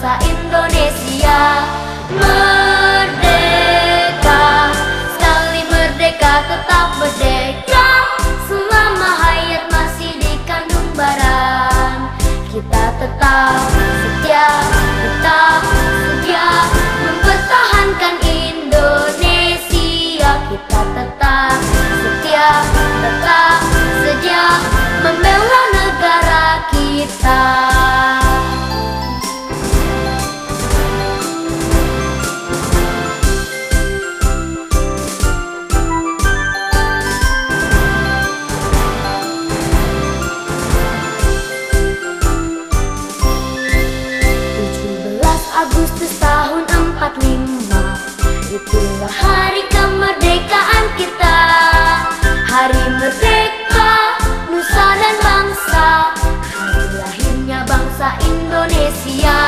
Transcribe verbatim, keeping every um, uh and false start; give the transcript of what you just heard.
bangsa Indonesia. Merdeka, sekali merdeka tetap merdeka. Selama hayat masih dikandung baran, kita tetap setia, tetap setia mempertahankan Indonesia. Kita tetap setia, tetap setia membela negara kita. Agustus tahun empat puluh lima, itulah hari kemerdekaan kita. Hari merdeka, nusa dan bangsa, hari lahirnya bangsa Indonesia.